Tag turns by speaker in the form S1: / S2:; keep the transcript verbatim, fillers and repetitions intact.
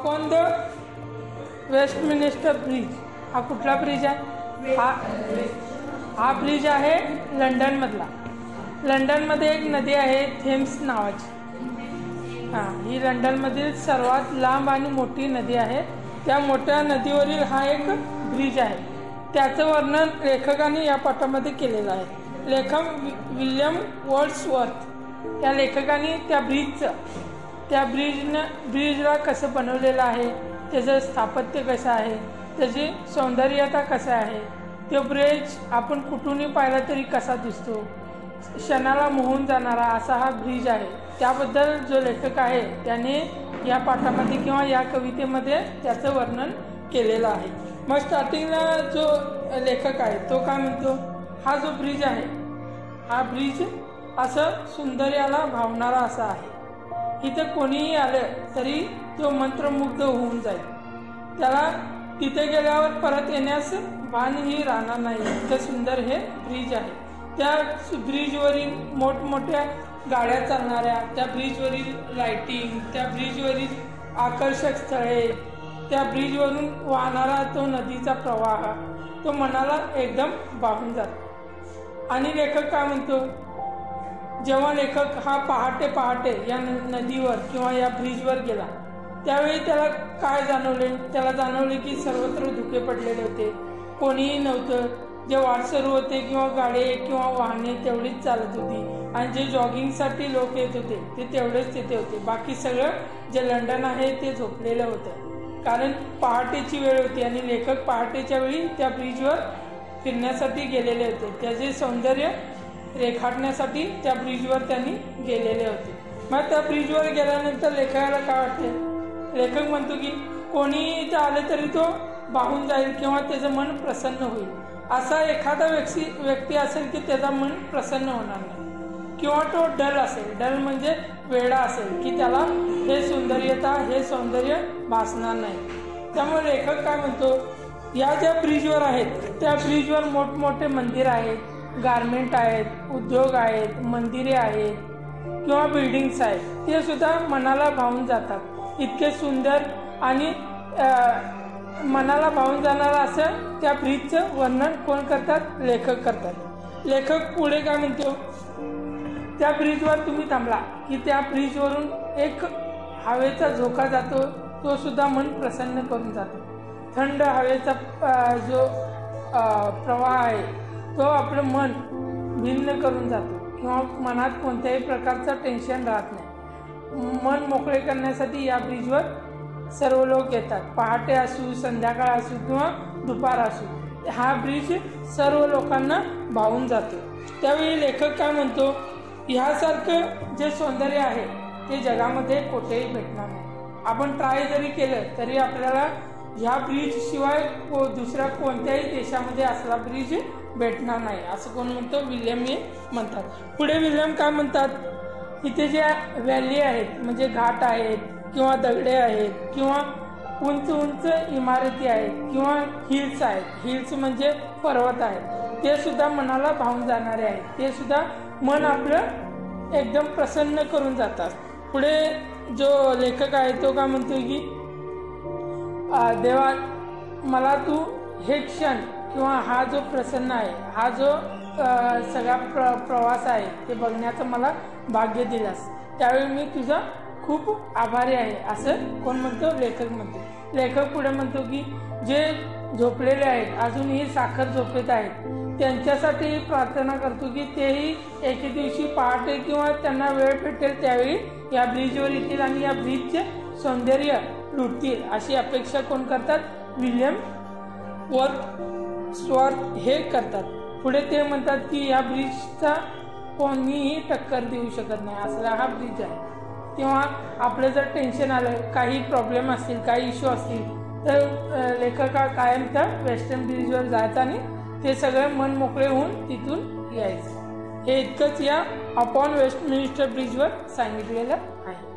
S1: Upon the Westminster bridge. हा कुठला bridge आहे? हा हा ब्रिज आहे लंडनमधला. लंडनमध्ये एक नदी आहे थेम्स नावाची. हां, ही लंडनमधील सर्वात लांब आणि मोठी नदी आहे. त्या मोठ्या नदीवरील हा एक ब्रिज आहे. त्याचं वर्णन लेखकाने या पाठामध्ये केलेलं आहे. लेखक विल्यम वर्ड्सवर्थ या लेखकाने त्या ब्रिजचं त्या ब्रिजनं ब्रिजला कसं बनवलेलं आहे, त्याचं स्थापत्य कसं आहे, त्याची सौंदर्यता कसं आहे, तो ब्रिज आपण कुठूनही पाहिला तरी कसा दिसतो, क्षणाला मोहून जाणारा असा हा ब्रिज आहे. त्याबद्दल जो लेखक आहे त्याने या पाठामध्ये किंवा या कवितेमध्ये त्याचं वर्णन केलेलं आहे. मग स्टार्टिंगला जो लेखक आहे तो काय म्हणतो, हा जो ब्रिज आहे हा ब्रिज असं सौंदर्याला भावणारा असा आहे. इथं कोणीही आलं तरी तो मंत्रमुग्ध होऊन जाईल. त्याला तिथे गेल्यावर परत येण्यास भानही राहणार नाही. इतकं सुंदर हे ब्रिज आहे. त्या ब्रिजवरील मोठमोठ्या गाड्या चालणाऱ्या, त्या ब्रिजवरील लाइटिंग, त्या ब्रिजवरील आकर्षक स्थळे, त्या ब्रिजवरून वाहणारा तो नदीचा प्रवाह तो मनाला एकदम भावून जातो. आणि लेखक काय म्हणतो, जेव्हा लेखक हा पहाटे पहाटे या नदीवर किंवा या ब्रिजवर गेला त्यावेळी त्याला काय जाणवले, त्याला जाणवले की सर्वत्र धुके पडलेले होते, कोणीही नव्हतं. जे वाटसरू होते किंवा गाडी किंवा वाहने तेवढीच चालत होती आणि जे जॉगिंगसाठी लोक येत होते ते तेवढेच तिथे होते. बाकी सगळं जे लंडन आहे ते झोपलेलं होतं, कारण पहाटेची वेळ होती आणि लेखक पहाटेच्या वेळी त्या ब्रिजवर फिरण्यासाठी गेलेले होते. त्याचे सौंदर्य रेखाटण्यासाठी त्या ब्रिजवर त्यांनी गेलेले होते. मग त्या ब्रिजवर गेल्यानंतर लेखकाला काय वाटते, लेखक म्हणतो की कोणीही इथं आले तरी तो भावून जाईल किंवा त्याचं मन प्रसन्न होईल. असा एखादा व्यक्ती व्यक्ती असेल की त्याचं मन प्रसन्न होणार नाही किंवा तो डल असेल, डल म्हणजे वेडा असेल की त्याला हे सौंदर्यता हे सौंदर्य भासणार नाही. त्यामुळे लेखक काय म्हणतो, या ज्या ब्रिजवर आहेत त्या ब्रिजवर मोठमोठे मंदिर आहेत, गारमेंट आहेत, उद्योग आहेत, मंदिरे आहेत किंवा बिल्डिंग्स आहेत, ते सुद्धा मनाला भावून जातात. इतके सुंदर आणि मनाला भावून जाणारं असं त्या ब्रिजचं वर्णन कोण करतात, लेखक करतात. लेखक पुढे काय म्हणतो, त्या ब्रिजवर तुम्ही थांबला की त्या ब्रिजवरून एक हवेचा झोका जातो, तो सुद्धा मन प्रसन्न करून जातो. थंड हवेचा जो प्रवाह आहे तो आपलं मन भिन्न करून जातो किंवा मनात कोणत्याही प्रकारचं टेन्शन राहत नाही. मन मोकळे करण्यासाठी या ब्रिजवर सर्व लोक येतात. पहाटे असू, संध्याकाळ असू किंवा दुपार असू, हा ब्रिज सर्व लोकांना भावून जातो. त्यावेळी लेखक काय म्हणतो, ह्यासारखं जे सौंदर्य आहे ते जगामध्ये कुठेही भेटणार नाही. आपण ट्राय जरी केलं तरी आपल्याला ह्या ब्रिज शिवाय को दुसऱ्या कोणत्याही देशामध्ये असला ब्रिज भेटणार नाही, असं कोण म्हणतो, विल्यम हे म्हणतात. पुढे विल्यम काय म्हणतात, इथे ज्या व्हॅली आहेत म्हणजे घाट आहेत किंवा दगडे आहेत किंवा उंच उंच इमारती आहेत किंवा हिल्स आहेत, हिल्स म्हणजे पर्वत आहेत, ते सुद्धा मनाला भावून जाणारे आहेत. ते सुद्धा मन आपलं एकदम प्रसन्न करून जातात. पुढे जो लेखक आहे तो काय म्हणतो की देवा, मला तू हे क्षण किंवा हा जो प्रसन्न आहे, हा जो सगळा प्र प्रवास आहे ते बघण्याचं मला भाग्य दिलास, त्यावेळी मी तुझा खूप आभारी आहे, असं कोण म्हणतो, लेखक म्हणतो. लेखक पुढे म्हणतो की जे झोपलेले आहेत, अजूनही साखर झोपेत आहेत, त्यांच्यासाठी प्रार्थना करतो की तेही एके दिवशी पहाटे किंवा त्यांना वेळ भेटेल त्यावेळी या ब्रिजवर येतील आणि या ब्रिजचे सौंदर्य लुटतील, अशी अपेक्षा कोण करतात, विल्यम वर्ड्सवर्थ हे करतात. पुढे ते म्हणतात की या ब्रिजचा कोणीही टक्कर देऊ शकत नाही असला हा ब्रिज आहे. किंवा आपलं जर टेन्शन आलं, काही प्रॉब्लेम असतील, काही इश्यू असतील, तर लेखका कायम त्या वेस्टर्न ब्रिजवर जायचं आणि ते सगळं मन मोकळे होऊन तिथून यायचं. हे इतकंच या अपॉन वेस्टमिनिस्टर ब्रिजवर सांगितलेलं आहे.